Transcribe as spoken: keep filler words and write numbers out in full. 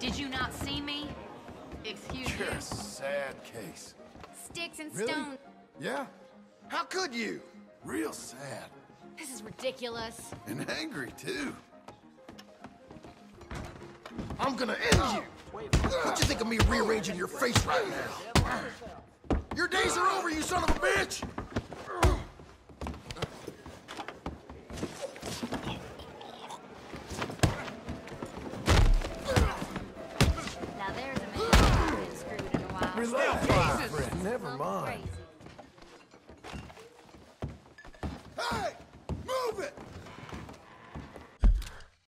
Did you not see me? Excuse You're me. a sad case. Sticks and Really? stones. Yeah? How could you? Real sad. This is ridiculous. And angry, too. I'm gonna end you! What you think of me rearranging your face right now? Your days are over, you son of a bitch! Now there's a man who's been screwed in a while. Relax, my friend. Never Smoke mind. crazy. Hey!